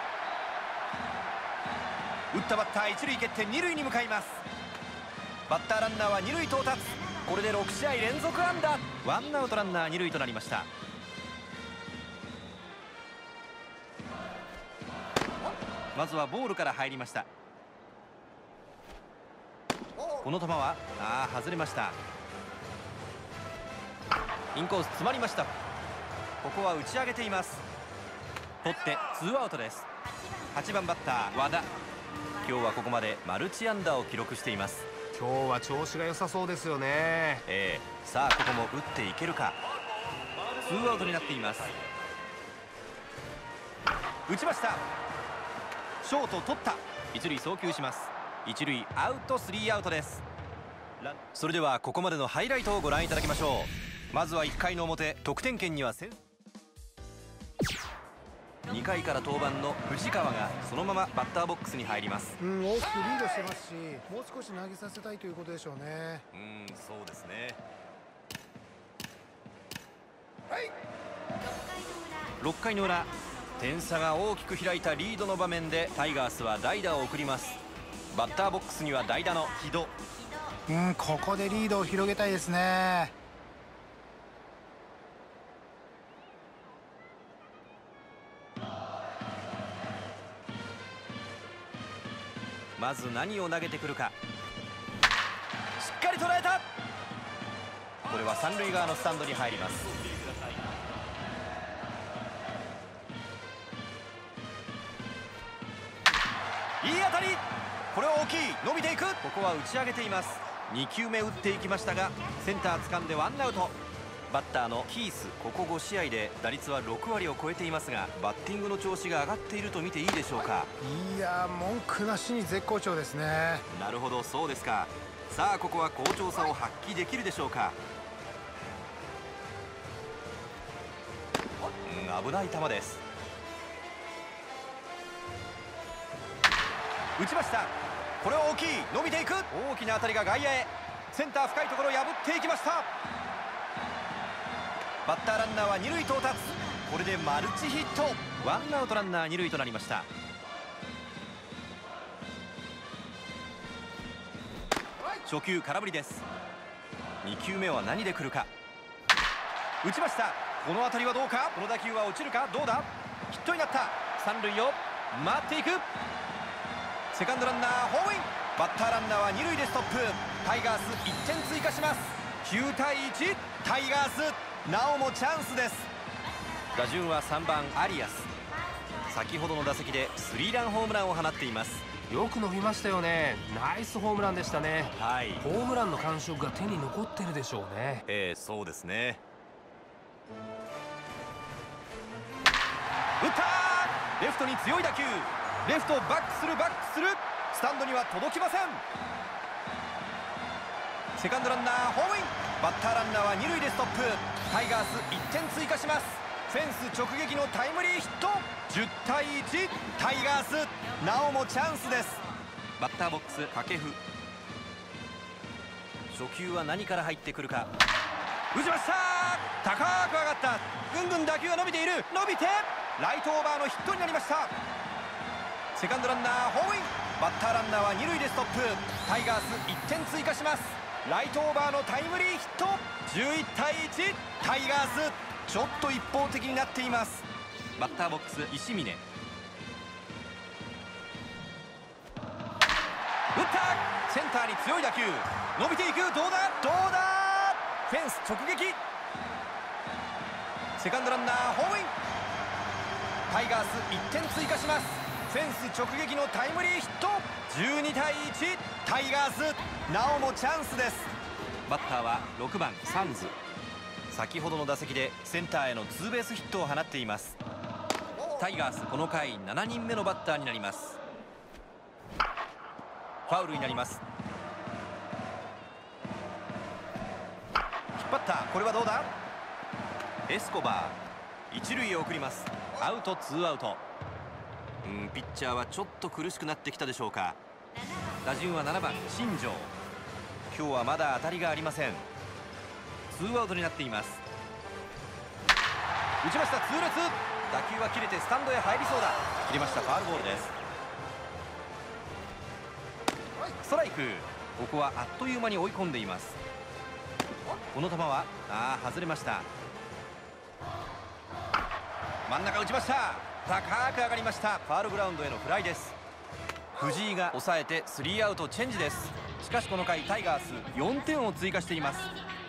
打ったバッター一塁蹴って二塁に向かいます。バッターランナーは二塁到達。これでろくしあい連続安打。ワンアウトランナー二塁となりました。まずはボールから入りました。この球はあー外れました。インコース詰まりました。ここは打ち上げています。取ってツーアウトです。はちばんバッター和田。今日はここまでマルチ安打を記録しています。 今日は調子が良さそうですよね。 えー、さあここも打っていけるか。ツーアウトになっています。打ちました。ショート取った。一塁送球します。一塁アウト、スリーアウトです。それではここまでのハイライトをご覧いただきましょう。 まずはいっかいの表、得点圏には先にかいから登板の藤川がそのままバッターボックスに入ります。 うん、大きくリードしてますし、もう少し投げさせたいということでしょうね。 うん、そうですね。ろっかいの裏、点差が大きく開いたリードの場面でタイガースは代打を送ります。バッターボックスには代打の木戸。 うん、ここでリードを広げたいですね。 まず何を投げてくるか。しっかり捉えた。これは三塁側のスタンドに入ります。いい当たり。これは大きい。伸びていく。ここは打ち上げています。にきゅうめ打っていきましたがセンター掴んでワンアウト。バッターのキース、ここご試合で打率はろくわりを超えていますが、バッティングの調子が上がっていると見ていいでしょうか。 いや、文句なしに絶好調ですね。 なるほど、そうですか。さあここは好調さを発揮できるでしょうか。うん、危ない球です。打ちました。これは大きい。伸びていく。大きな当たりが外野へ。センター深いところを破っていきました。バッターランナーは二塁到達。これでマルチヒット。ワンアウトランナー二塁となりました。初球空振りです。にきゅうめは何で来るか。打ちました。この当たりはどうか。この打球は落ちるか。どうだ。ヒットになった。三塁を待っていく。セカンドランナーホームイン。バッターランナーは二塁でストップ。タイガースいってん追加します。きゅうたいいち。タイガースなおもチャンスです。打順はさんばんアリアス。先ほどの打席でスリーランホームランを放っています。 よく伸びましたよね。ナイスホームランでしたね。 はい、 ホームランの感触が手に残ってるでしょうね。 ええ、そうですね。打ったー。レフトに強い打球。レフトバックするバックする。スタンドには届きません。セカンドランナーホームイン。バッターランナーは二塁でストップ。タイガースいってん追加します。フェンス直撃のタイムリーヒット。じゅったいいち。タイガースなおもチャンスです。バッターボックス掛布。初球は何から入ってくるか。打ちました。高く上がった。ぐんぐん打球が伸びている。伸びてライトオーバーのヒットになりました。セカンドランナーホームイン。バッターランナーは二塁でストップ。タイガースいってん追加します。ライトオーバーのタイムリーヒット。じゅういちたいいち。タイガースちょっと一方的になっています。バッターボックス石峰。打ったセンターに強い打球。伸びていく。どうだどうだ。フェンス直撃。セカンドランナーホームイン。タイガースいってん追加します。フェンス直撃のタイムリーヒット。じゅうにたいいち。タイガースなおもチャンスです。バッターはろくばんサンズ。先ほどの打席でセンターへのツーベースヒットを放っています。タイガースこの回しちにんめのバッターになります。ファウルになります。引っ張った。これはどうだ。エスコバー一塁へ送ります。アウトツーアウト。うん、ピッチャーはちょっと苦しくなってきたでしょうか。打順はななばん新庄。今日はまだ当たりがありません。ツーアウトになっています。打ちました。痛烈。打球は切れてスタンドへ入りそうだ。切れました。ファウルボールです。ストライク。ここはあっという間に追い込んでいます。この球はあー外れました。真ん中打ちました。高く上がりました。ファウルグラウンドへのフライです。藤井が抑えてスリーアウトチェンジです。しかしこの回タイガースよんてんを追加しています。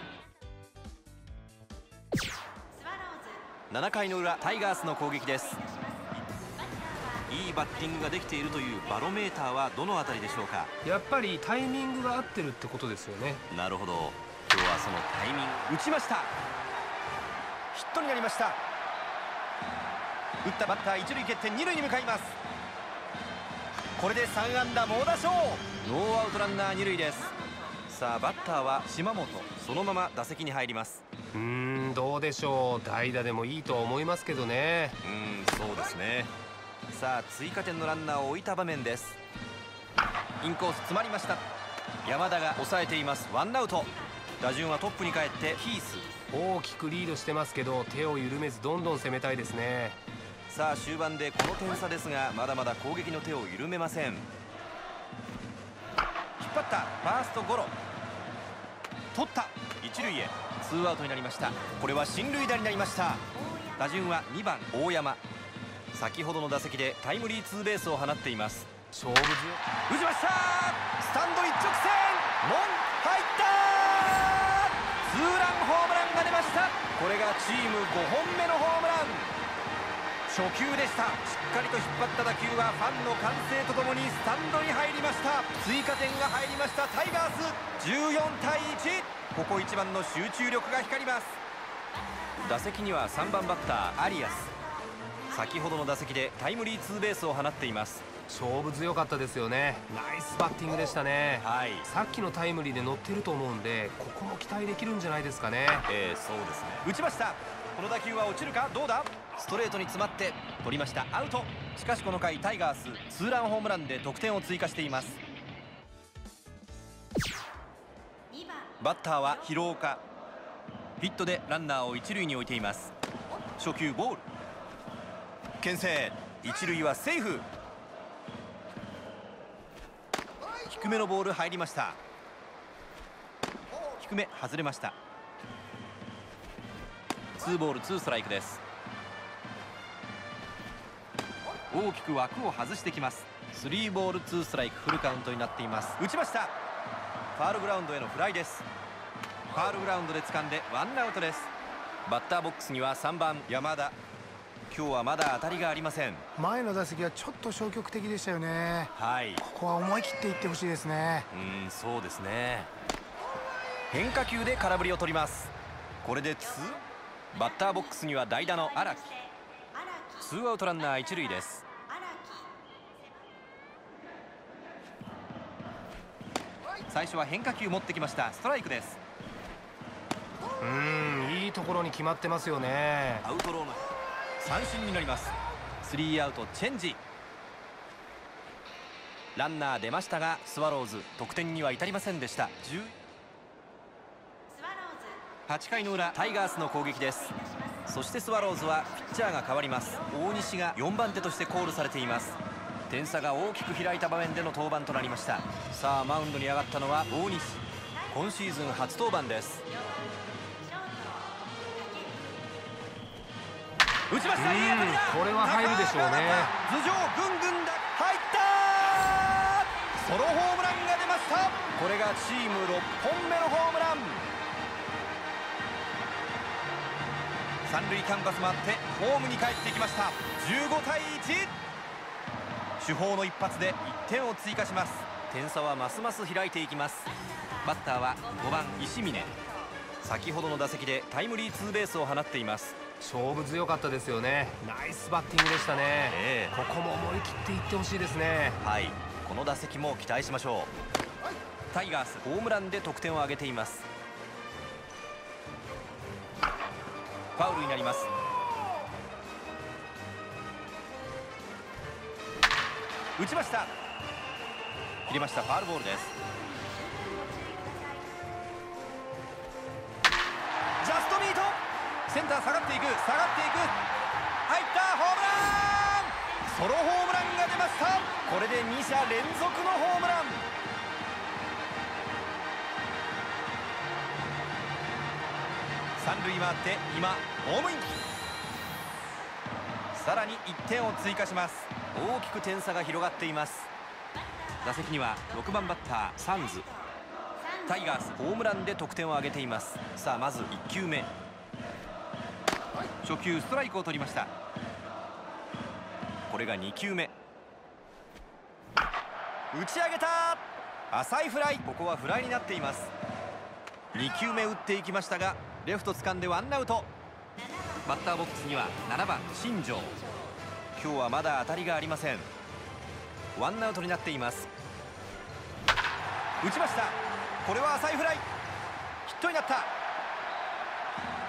ななかいの裏タイガースの攻撃です。いいバッティングができているというバロメーターはどのあたりでしょうか。 やっぱりタイミングが合ってるってことですよね。 なるほど。今日はそのタイミング。打ちました。ヒットになりました。打ったバッター一塁蹴って二塁に向かいます。これでさんあんだ猛打賞。ノーアウトランナー二塁です。さあバッターは島本。そのまま打席に入ります。 うーん、どうでしょう。代打でもいいと思いますけどね。 うん、そうですね。さあ追加点のランナーを置いた場面です。インコース詰まりました。山田が抑えています。ワンアウト。打順はトップに帰ってヒース。 大きくリードしてますけど、手を緩めずどんどん攻めたいですね。 さあ終盤でこの点差ですが、まだまだ攻撃の手を緩めません。引っ張った。ファーストゴロ。取った。一塁へ。ツーアウトになりました。これは進塁打になりました。打順はにばん大山。先ほどの打席でタイムリーツーベースを放っています。 勝負強い。 打ちました。スタンド一直線。門入った。ツーランホームランが出ました。これがチームごほんめのホームラン。初球でした。しっかりと引っ張った打球はファンの歓声とともにスタンドに入りました。追加点が入りましたタイガース。じゅうよんたいいち。ここ一番の集中力が光ります。打席にはさんばんバッターアリアス。先ほどの打席でタイムリーツーベースを放っています。 勝負強かったですよね。ナイスバッティングでしたね。 はい、 さっきのタイムリーで乗ってると思うんで、ここも期待できるんじゃないですかね。 えー、そうですね。打ちました。この打球は落ちるか。どうだ。ストレートに詰まって取りました。アウト。しかしこの回タイガースツーランホームランで得点を追加しています。バッターは廣岡。ヒットでランナーを一塁に置いています。初球ボール。牽制。一塁はセーフ。低めのボール入りました。低め外れました。ツーボールツーストライクです。大きく枠を外してきます。スリーボールツーストライク。フルカウントになっています。打ちました。ファールグラウンドへのフライです。ファールグラウンドで掴んでワンアウトです。バッターボックスにはさんばん山田。今日はまだ当たりがありません。 前の打席はちょっと消極的でしたよね。 はい、 ここは思い切っていってほしいですね。 うん、そうですね。変化球で空振りを取ります。これでツー。バッターボックスには代打の荒木。ツーアウトランナー一塁です。最初は変化球持ってきました。ストライクです。 うーん、いいところに決まってますよね。 アウトローの三振になります。スリーアウトチェンジ。ランナー出ましたがスワローズ得点には至りませんでした。はちかいの裏タイガースの攻撃です。そしてスワローズはピッチャーが変わります。大西がよんばん手としてコールされています。点差が大きく開いた場面での登板となりました。さあマウンドに上がったのは大西。今シーズン初登板です。打ちました。いい当たりだ。 これは入るでしょうね。 頭上ぐんぐんだ。入った。ソロホームランが出ました。これがチームろっぽんめのホームラン。三塁キャンバスもあってホームに帰ってきました。じゅうごたいいち。主砲の一発でいってんを追加します。点差はますます開いていきます。バッターはごばん石峰。先ほどの打席でタイムリーツーベースを放っています。 勝負強かったですよね。ナイスバッティングでしたね、えー、ここも思い切っていってほしいですね。 はい、この打席も期待しましょう。タイガースホームランで得点を挙げています。ファウルになります。打ちました。切れました。ファウルボールです。ジャストミート。センター下がっていく。下がっていく。入ったホームラン。ソロホームランが出ました。これでに者連続のホームラン。三塁回って今ホームイン。さらにいってんを追加します。大きく点差が広がっています。打席にはろくばんバッターサンズ。タイガースホームランで得点を挙げています。さあまずいっきゅうめ。初球ストライクを取りました。これがにきゅうめ。打ち上げた。浅いフライ。ここはフライになっています。にきゅうめ打っていきましたがレフト掴んでワンアウト。バッターボックスにはななばん新庄。今日はまだ当たりがありません。ワンアウトになっています。打ちました。これは浅いフライ。ヒットになった。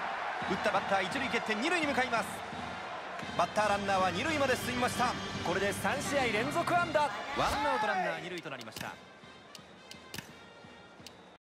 打ったバッター一塁蹴って二塁に向かいます。バッターランナーは二塁まで進みました。これでさん試合連続安打。ワンアウトランナー二塁となりました。